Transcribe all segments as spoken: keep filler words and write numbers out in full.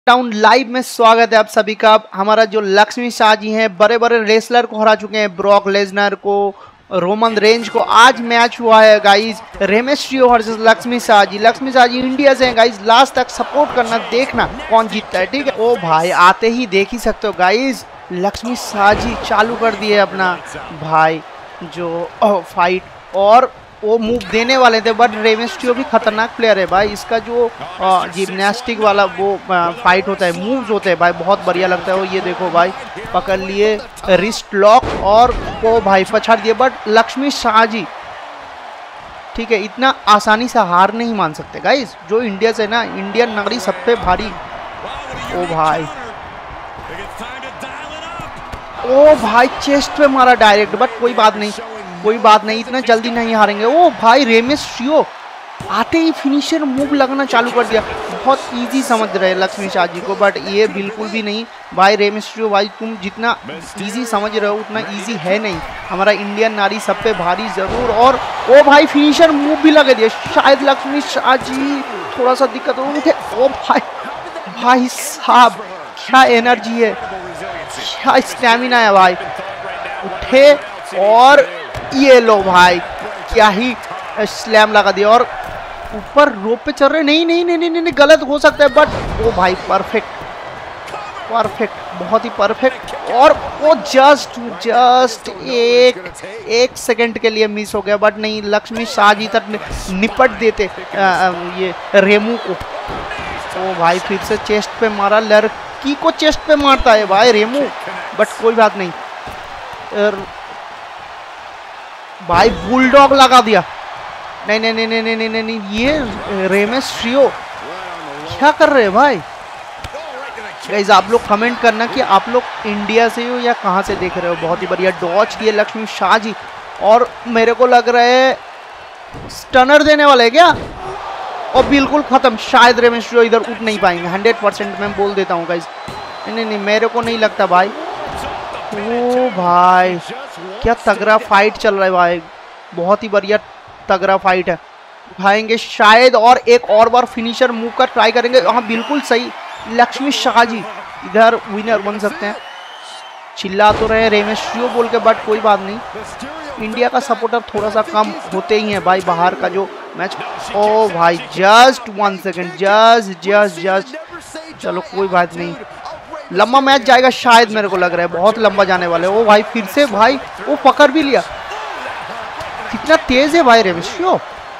Town live में स्वागत है आप सभी का। हमारा जो लक्ष्मी शाह जी हैं बड़े बड़े रेसलर को हरा चुके हैं, ब्रॉक लेसनर को, रोमन रेंज को। आज मैच हुआ है guys Rey Mysterio versus Lakshmi Shah ji. Lakshmi Shah ji India से हैं गाइज, लास्ट तक सपोर्ट करना, देखना कौन जीतता है, ठीक है। ओ भाई आते ही देख ही सकते हो गाइज, लक्ष्मी शाह जी चालू कर दिए अपना भाई जो फाइट, और वो मूव देने वाले थे, बट रे मिस्टेरियो भी खतरनाक प्लेयर है भाई। इसका जो जिम्नास्टिक वाला वो आ, फाइट होता है, मूव्स होते हैं भाई, बहुत बढ़िया लगता है वो। ये देखो भाई पकड़ लिए रिस्ट लॉक और वो भाई पछाड़ दिए, बट लक्ष्मी शाह जी ठीक है इतना आसानी से हार नहीं मान सकते गाइस। जो इंडिया से ना, इंडियन नागरी सब पे भारी। ओ भाई ओ भाई चेस्ट पे मारा डायरेक्ट, बट कोई बात नहीं कोई बात नहीं, इतना जल्दी नहीं हारेंगे। ओ भाई रे मिस्टेरियो आते ही फिनिशर मूव लगना चालू कर दिया। बहुत इजी समझ रहे लक्ष्मी शाह जी को, बट ये बिल्कुल भी नहीं भाई। रे मिस्टेरियो भाई तुम जितना इजी समझ रहे हो उतना इजी है नहीं। हमारा इंडियन नारी सब पे भारी जरूर। और ओ भाई फिनिशर मूव भी लगा दिया, शायद लक्ष्मी शाह जी थोड़ा सा दिक्कत हो उठे। ओ भाई भाई साहब क्या एनर्जी है, क्या स्टैमिना है भाई। उठे और ये लो भाई क्या ही स्लैम लगा दिया, और ऊपर रोप पे चल रहे। नहीं नहीं नहीं नहीं नहीं, नहीं गलत हो सकता है, बट ओ भाई परफेक्ट परफेक्ट बहुत ही परफेक्ट। और वो जस्ट जस्ट एक एक सेकंड के लिए मिस हो गया, बट नहीं लक्ष्मी शाह जी तक निपट देते आ, आ, ये रेमू को। ओ भाई फिर से चेस्ट पे मारा, लड़की को चेस्ट पे मारता है भाई रेमू, बट कोई बात नहीं। भाई बुलडॉग लगा दिया। नहीं नहीं नहीं नहीं नहीं नहीं, नहीं ये रे मिस्टेरियो क्या कर रहे हैं भाई। गाइस आप लोग कमेंट करना कि आप लोग इंडिया से हो या कहाँ से देख रहे हो। बहुत ही बढ़िया डॉज किए लक्ष्मी शाह जी, और मेरे को लग रहा है स्टनर देने वाले क्या, और बिल्कुल खत्म। शायद रे मिस्टेरियो इधर उठ नहीं पाएंगे, हंड्रेड परसेंट मैं बोल देता हूँ गाइस। नहीं नहीं नहीं मेरे को नहीं लगता भाई। ओ भाई क्या तगड़ा फाइट चल रहा है भाई, बहुत ही बढ़िया तगड़ा फाइट है। उठाएंगे शायद और एक और बार फिनिशर मूव का ट्राई करेंगे। हाँ बिल्कुल सही, लक्ष्मी शाह जी इधर विनर बन सकते हैं। चिल्ला तो रहे रे मिस्टेरियो बोल के, बट कोई बात नहीं, इंडिया का सपोर्टर थोड़ा सा कम होते ही है भाई बाहर का जो मैच। ओ भाई just one second, just just just चलो कोई बात नहीं, लंबा मैच जाएगा शायद, मेरे को लग रहा है बहुत लंबा जाने वाले। ओ भाई फिर से भाई वो पकड़ भी लिया, कितना तेज है भाई रे मिस्टेरियो।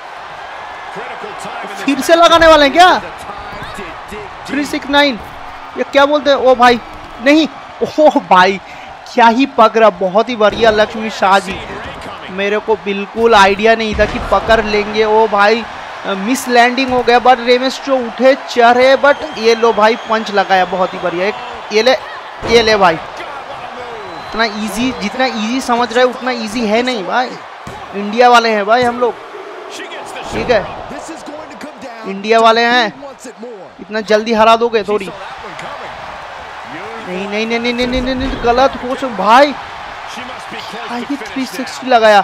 फिर से लगाने वाले हैं क्या थ्री सिक्स नाइन, ये क्या बोलते हैं। ओ भाई नहीं, ओ भाई क्या ही पकड़ा, बहुत ही बढ़िया लक्ष्मी शाह जी। मेरे को बिल्कुल आइडिया नहीं था कि पकड़ लेंगे। ओ भाई मिस लैंडिंग हो गया, बट रे मिस्टेरियो उठे चढ़े, बट ये लो भाई पंच लगाया, बहुत ही बढ़िया। एक ये ले ये ले भाई, इतना इजी, जितना इजी समझ रहे उतना इजी है नहीं भाई। इंडिया वाले हैं भाई हम लोग, ठीक है इंडिया वाले हैं, इतना जल्दी हरा दोगे थोड़ी। नहीं नहीं नहीं नहीं नहीं नहीं, नहीं, नहीं गलत हो सक भाई, थ्री सिक्सटी लगाया,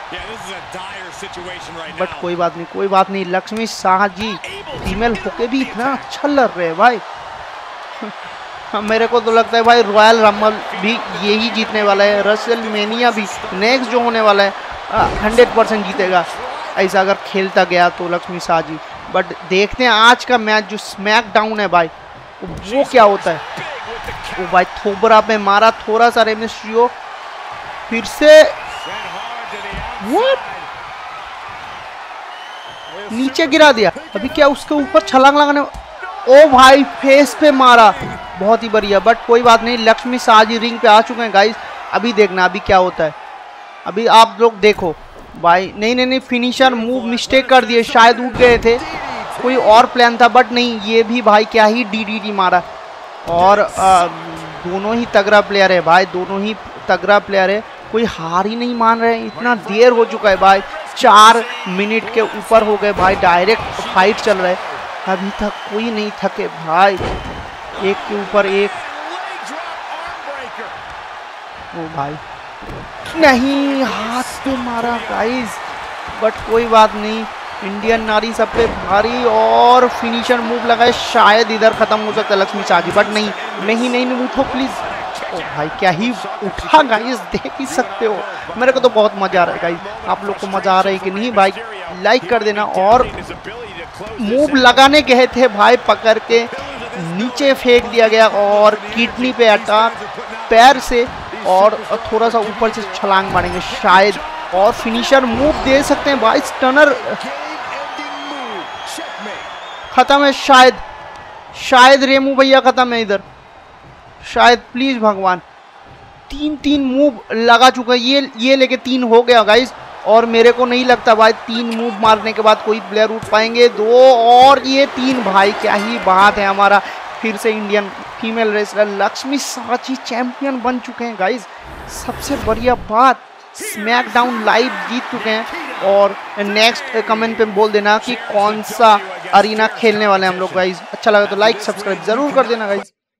बट कोई बात नहीं कोई बात नहीं। लक्ष्मी शाह जी फीमेल होके भी इतना अच्छा लग रहे हैं भाई। मेरे को तो लगता है भाई रॉयल रंबल भी यही जीतने वाला है, रेसलमेनिया भी नेक्स्ट जो होने वाला है हंड्रेड परसेंट जीतेगा, ऐसा अगर खेलता गया तो लक्ष्मी शाह जी। बट देखते हैं आज का मैच जो स्मैक डाउन है भाई वो क्या होता है। वो भाई थोबरा पे मारा थोड़ा सा रे मिस्टेरियो, फिर से What? नीचे गिरा दिया। अभी क्या उसके ऊपर छलांग लगाने, ओ भाई फेस पे मारा, बहुत ही बढ़िया। बट कोई बात नहीं, लक्ष्मी शाह जी रिंग पे आ चुके हैं गाइस। अभी देखना अभी क्या होता है, अभी आप लोग देखो भाई। नहीं नहीं नहीं फिनिशर मूव मिस्टेक कर दिए, शायद उठ गए थे, कोई और प्लान था, बट नहीं ये भी भाई क्या ही डीडीटी मारा। और आ, दोनों ही तगड़ा प्लेयर है भाई, दोनों ही तगड़ा प्लेयर है, कोई हार ही नहीं मान रहे। इतना देर हो चुका है भाई, चार मिनट के ऊपर हो गए भाई, डायरेक्ट फाइट चल रहा है, अभी तक कोई नहीं थके भाई, एक के ऊपर एक। ओ भाई नहीं हाथ पे मारा गाइस, बट कोई बात नहीं, इंडियन नारी सब पे भारी और फिनिशर मूव लगाए, शायद इधर खत्म हो सकता है लक्ष्मी शाह जी, बट नहीं नहीं नहीं नहीं उठो प्लीज। ओ भाई क्या ही उठा गाइस, देख ही सकते हो। मेरे को तो बहुत मजा आ रहा है गाइस, आप लोग को मजा आ रहा है कि नहीं भाई लाइक कर देना। और मूव लगाने गए थे भाई, पकड़ के नीचे फेंक दिया गया और किडनी पे अटैक पैर से, और थोड़ा सा ऊपर से छलांग मारेंगे शायद, और फिनिशर मूव दे सकते हैं भाई। स्टनर खत्म है शायद, शायद रेमू भैया खत्म है इधर शायद, प्लीज भगवान। तीन तीन मूव लगा चुका है, ये ये लेके तीन हो गया गाइस, और मेरे को नहीं लगता भाई तीन मूव मारने के बाद कोई प्लेयर उठ पाएंगे। दो और ये तीन, भाई क्या ही बात है। हमारा फिर से Indian female wrestler Lakshmi Shah ji champion बन चुके हैं गाइस। सबसे बढ़िया बात, स्मैकडाउन लाइव जीत चुके हैं। और नेक्स्ट कमेंट पे बोल देना कि कौन सा अरीना खेलने वाले हैं हम लोग गाइस। अच्छा लगा तो लाइक सब्सक्राइब जरूर कर देना गाइस।